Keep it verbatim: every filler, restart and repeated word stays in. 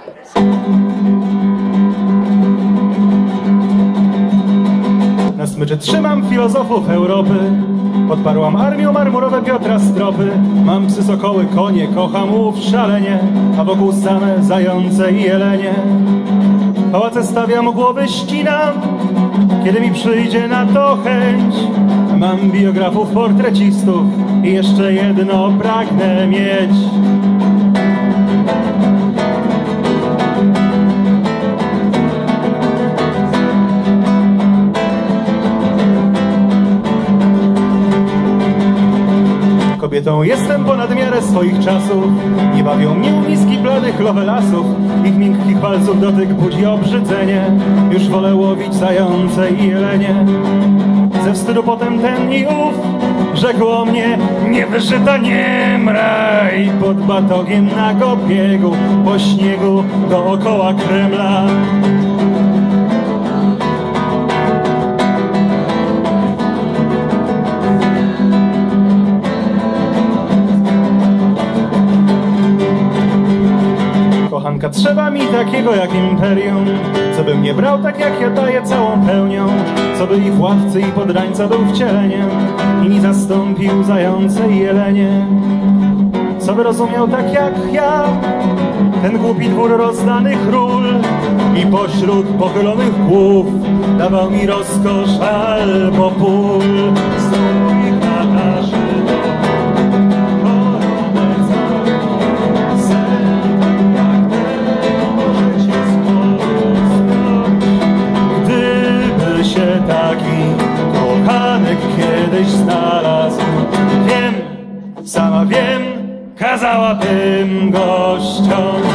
Na smyczy trzymam filozofów Europy. Podparłam armią marmurowe Piotra Stropy. Mam psy, sokoły, konie, kocham łów szalenie, a wokół same zające i jelenie. Pałace stawiam, głowy ścinam, kiedy mi przyjdzie na to chęć. Mam biografów, portrecistów i jeszcze jedno pragnę mieć. Kobietą jestem ponad miarę swoich czasów. Nie bawią mnie miski bladych lovelasów. Ich miękkich palców dotyk budzi obrzydzenie. Już wolę łowić zające i jelenie. Ze wstydu potem ten i ów rzekło mnie: niewyszyta niemraj pod batogiem na biegu po śniegu dookoła Kremla. Kochanka, trzeba mi takiego jak imperium, co by mnie brał tak jak ja daję całą pełnią, co by i władcy i podrańca był wcieleniem i mi zastąpił zające i jelenie, co by rozumiał tak jak ja ten głupi dwór rozdanych ról i pośród pochylonych głów dawał mi rozkosz albo pól. Strój Katarzyno, koronę całą, sen jak ten może cię spotkać. Gdyby się taki kochanek kiedyś znalazł, wiem, sama wiem, kazałabym gościom.